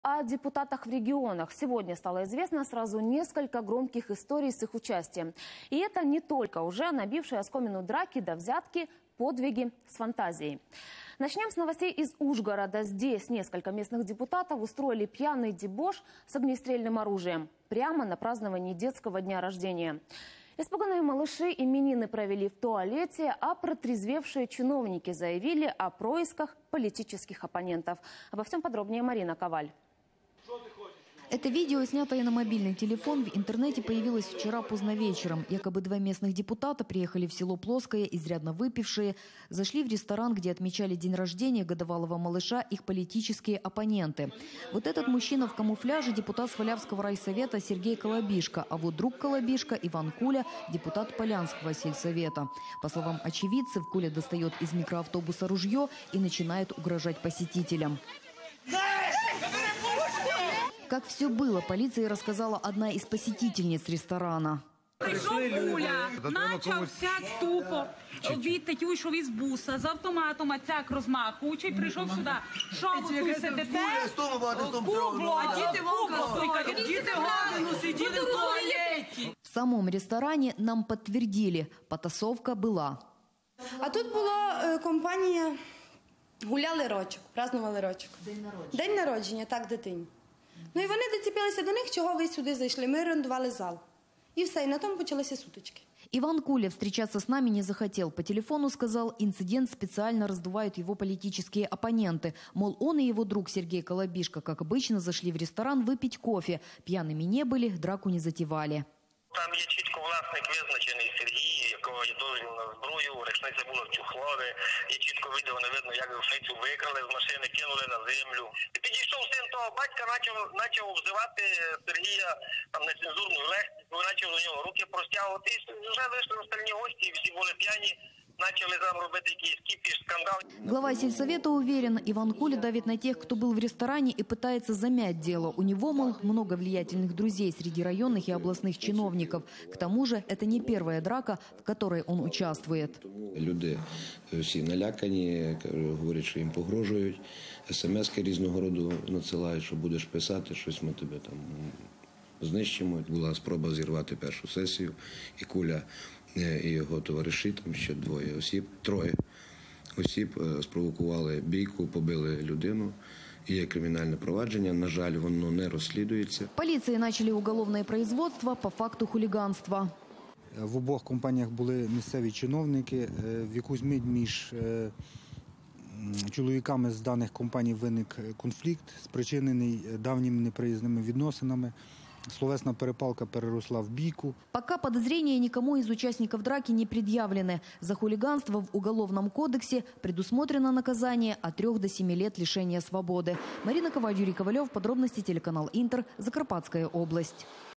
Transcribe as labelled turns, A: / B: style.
A: О депутатах в регионах сегодня стало известно сразу несколько громких историй с их участием. И это не только уже набившие оскомину драки да взятки, подвиги с фантазией. Начнем с новостей из Ужгорода. Здесь несколько местных депутатов устроили пьяный дебош с огнестрельным оружием прямо на праздновании детского дня рождения. Испуганные малыши именины провели в туалете, а протрезвевшие чиновники заявили о происках политических оппонентов. Обо всем подробнее Марина Коваль.
B: Это видео, снятое на мобильный телефон, в интернете появилось вчера поздно вечером. Якобы два местных депутата приехали в село Плоское, изрядно выпившие, зашли в ресторан, где отмечали день рождения годовалого малыша их политические оппоненты. Вот этот мужчина в камуфляже – депутат Свалявского райсовета Сергей Колобишко, а вот друг Колобишко Иван Куля – депутат Полянского сельсовета. По словам очевидцев, Куля достает из микроавтобуса ружье и начинает угрожать посетителям. Как все было, полиции рассказала одна из посетительниц ресторана.
C: Прийшов Куля, почався тупо, відтать вийшов із буса, з автоматом цяк розмахуючий, прийшов сюди. Що ви тут сидите? Кубло, а діти вовка, діти годину сиділи в туалеті.
B: В самом ресторане нам подтвердили, потасовка была.
D: А тут була компанія, гуляли рочок, празднували рочок. День народження, так, дитині. Ну і вони доціпилися до них, чого ви сюди зайшли. Ми орендували зал. И все, и на том почалися сутички.
B: Иван Куля встречаться с нами не захотел. По телефону сказал, инцидент специально раздувают его политические оппоненты. Мол, он и его друг Сергей Колобишко, как обычно, зашли в ресторан выпить кофе. Пьяными не были, драку не затевали.
E: Там є чітко власник визначений Сергій, якого є дозвіл на зброю, рушниця була в чухлові. Є чітко відео, не видно, як рушницю викрали з машини, кинули на землю. І підійшов син того батька, почав обзивати Сергія там нецензурною лексикою, почав до нього руки простягувати. І вже вийшли остальні гості, і всі були п'яні. Начали там робити якийсь кіпіш, скандал.
B: Глава сельсовета уверен, Иван Куля давит на тех, кто был в ресторане и пытается замять дело. У него, мол, много влиятельных друзей среди районных и областных чиновников. К тому же, это не первая драка, в которой он участвует.
F: Люди всі налякані, говорять, що їм погрожують. СМС-ки різного роду надсилають, що будеш писати, щось ми тебе там знищимо. Була спроба зірвати першу сесію, і Куля і його товариші, там ще троє осіб спровокували бійку, побили людину. Є кримінальне провадження, на жаль, воно не розслідується.
B: Полиции начали уголовное производство по факту хулиганства.
G: В обох компаніях були місцеві чиновники. В якусь мить між чоловіками з даних компаній виник конфлікт, спричинений давніми неприязними відносинами. Словесная перепалка переросла в бійку.
B: Пока подозрения никому из участников драки не предъявлены. За хулиганство в Уголовном кодексе предусмотрено наказание от 3 до 7 лет лишения свободы. Марина Коваль, Юрий Ковалев. Подробности телеканал Интер. Закарпатская область.